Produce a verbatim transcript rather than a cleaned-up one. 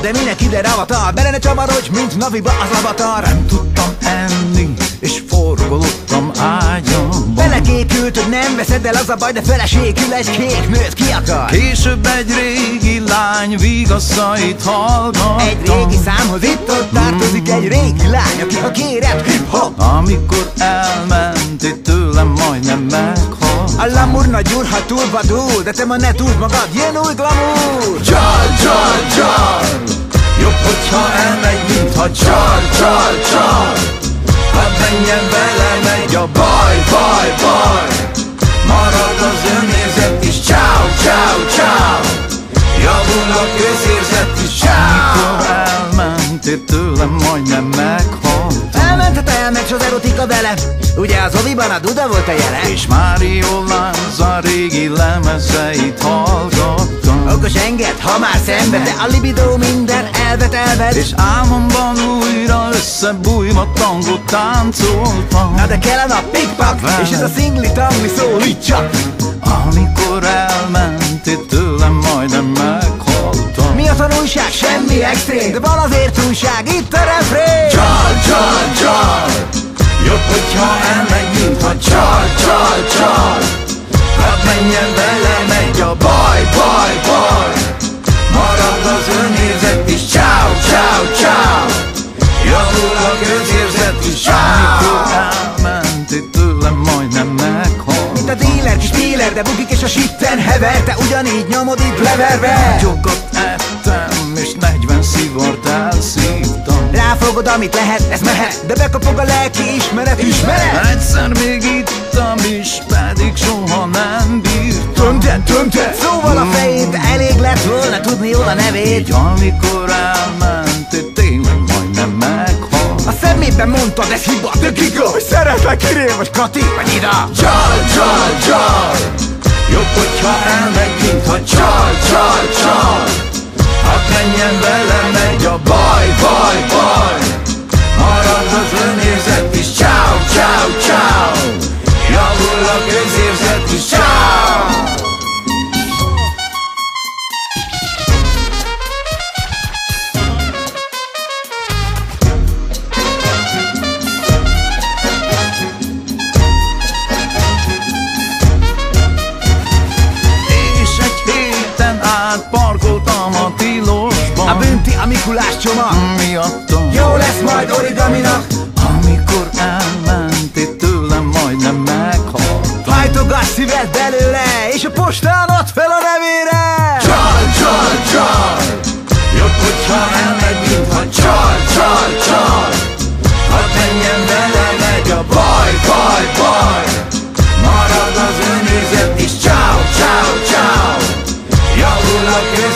de minek ide ravatar? Bele ne csavarodj, mint Naviba az avatar. Nem tudtam enni, és forgolódtam ágyamban. Belekékült, hogy nem veszed el, az a baj, de feleségül egy kék nőt ki akar. Később egy régi lány vigaszait hallgattam. Egy régi számhoz itt-ott tartozik egy régi lány, aki ha kéred hip-hop. Amikor elmentél tőlem, majdnem meghalt. A lamur nagy úr, ha túl vadul, de te ma ne túld magad, jön új glamour. Csal, csal, csal, jobb, hogyha elmegy, mintha csal, csal, csal. Hadd menjen vele, megy a baj, baj, baj. Marad az önérzet is, ciao, ciao, ciao. Javul a közérzet is, ciao. Amikor elmentél tőlem, majdnem meghalt. Elmentett, elment, s az erotika vele. Ugye az oviban a Duda volt a jele. És Mário Lanza régi lemezeit hallgattam. Okos enged, ha már szenved, de a libido minden elvet elved. És álmomban újra összebújva tangót táncoltam. Na de kell a nap pikpak, és ez a szingli tangli szólít csak. Amikor elmentél tőlem, majdnem meghaltam. Mi a tanulság? Semmi extrém, de van azért újság, itt a refrén. Csal, csal, csal, jobb, hogyha elmegy, mintha csal, csal, csal. Hadd menjen vele, megy a baj, baj, baj. Marad az önérzet is, ciao, ciao, ciao. Javul a közérzet is, ciao. Amikor elmentél tőlem, majdnem meghalt. Mint a dealer, kis dealer, de bukik és a sitten hever. Te ugyanígy nyomod itt leverve. Nagyokat ettem, és negyven szivart elszívtam. Ráfogod, amit lehet, ez mehet, de bekapog a lelki ismeret, ismeret. Egyszer még ittam is, pedig soha nem bírtam. Tömte, tömte, szóval a fejét, de elég lett volna tudni jól a nevét. Így amikor elmentél, tényleg majdnem meghalt. A szemében mondtad, ez hiba, de giga, hogy szeretlek, Kirén vagy Kati, vagy Ida. Csal, csal, csal, jobb, hogyha elmegy, mintha csal, csal, csal. Hadd menjen vele, megy a baj, baj, baj. Marad az önérzet is, ciao, ciao, ciao. Javul a közérzet is, ciao. Parkoltam a tilosban. A bünti, a Mikulás csomag miattam. jó lesz majd origaminak. Amikor elmentél tőlem, majdnem meghaltam. Hajtogass szíved belőle, és a postán add fel a nevére. Csal, csal, csal, jobb, hogyha elmegy, mintha csal, csal, csal. Hadd menjen vele, megy a baj, baj, baj. Marad az önérzet is, ciao, ciao, ciao. Javul a köz